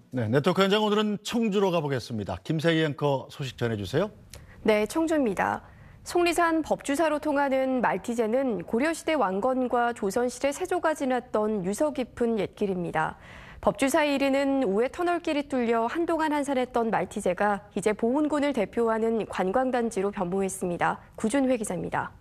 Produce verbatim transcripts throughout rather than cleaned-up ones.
네, 네트워크 현장 오늘은 청주로 가보겠습니다. 김세희 앵커 소식 전해주세요. 네, 청주입니다. 속리산 법주사로 통하는 말티제는 고려시대 왕건과 조선시대 세조가 지났던 유서 깊은 옛길입니다. 법주사에 이르는 우회 터널길이 뚫려 한동안 한산했던 말티제가 이제 보훈군을 대표하는 관광단지로 변모했습니다. 구준회 기자입니다.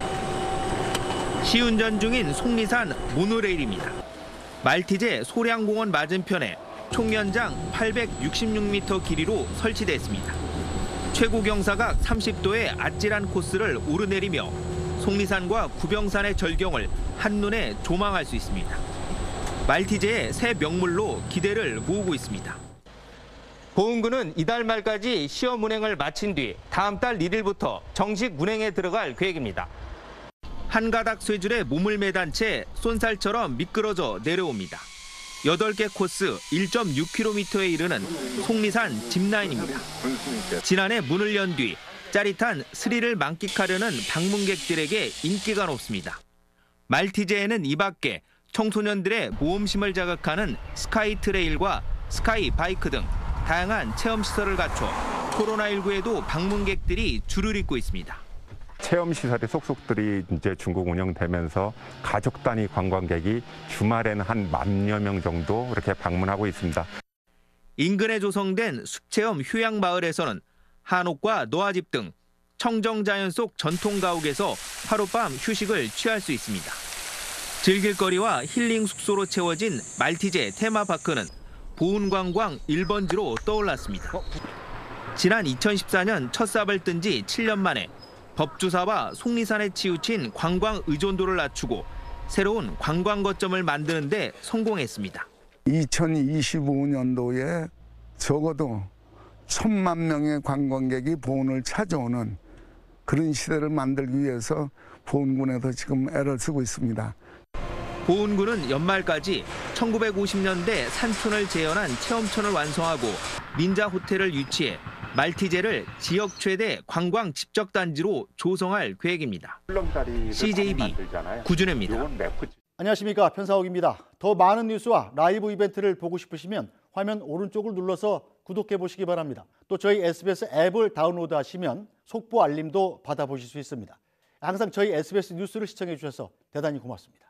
시운전 중인 속리산 모노레일입니다. 말티제 소량공원 맞은편에 총 연장 팔백육십육 미터 길이로 설치됐습니다. 최고 경사각 삼십 도의 아찔한 코스를 오르내리며 속리산과 구병산의 절경을 한눈에 조망할 수 있습니다. 말티제의 새 명물로 기대를 모으고 있습니다. 보훈군은 이달 말까지 시험 운행을 마친 뒤 다음 달 일 일부터 정식 운행에 들어갈 계획입니다. 한 가닥 쇠줄에 몸을 매단 채 쏜살처럼 미끄러져 내려옵니다. 여덟 개 코스 일 점 육 킬로미터에 이르는 속리산 짚라인입니다. 지난해 문을 연 뒤 짜릿한 스릴을 만끽하려는 방문객들에게 인기가 높습니다. 말티제에는 이 밖에 청소년들의 모험심을 자극하는 스카이 트레일과 스카이 바이크 등 다양한 체험시설을 갖춰 코로나십구에도 방문객들이 줄을 잇고 있습니다. 체험시설이 속속들이 이제 중국 운영되면서 가족 단위 관광객이 주말에는 한 만여 명 정도 이렇게 방문하고 있습니다. 인근에 조성된 숲체험 휴양마을에서는 한옥과 노아집 등 청정자연 속 전통가옥에서 하룻밤 휴식을 취할 수 있습니다. 즐길거리와 힐링 숙소로 채워진 말티제 테마파크는 보훈관광 일 번지로 떠올랐습니다. 지난 이천십사 년 첫 삽을 뜬 지 칠 년 만에 법주사와 속리산에 치우친 관광 의존도를 낮추고 새로운 관광 거점을 만드는 데 성공했습니다. 이천이십오 년도에 적어도 천만 명의 관광객이 보훈을 찾아오는 그런 시대를 만들기 위해서 보훈군에서 지금 애를 쓰고 있습니다. 보훈군은 연말까지 천구백오십 년대 산촌을 재현한 체험촌을 완성하고 민자 호텔을 유치해 말티제를 지역 최대 관광 집적단지로 조성할 계획입니다. 씨제이비 구준혜입니다. 안녕하십니까, 편사옥입니다. 더 많은 뉴스와 라이브 이벤트를 보고 싶으시면 화면 오른쪽을 눌러서 구독해 보시기 바랍니다. 또 저희 에스비에스 앱을 다운로드하시면 속보 알림도 받아보실 수 있습니다. 항상 저희 에스비에스 뉴스를 시청해 주셔서 대단히 고맙습니다.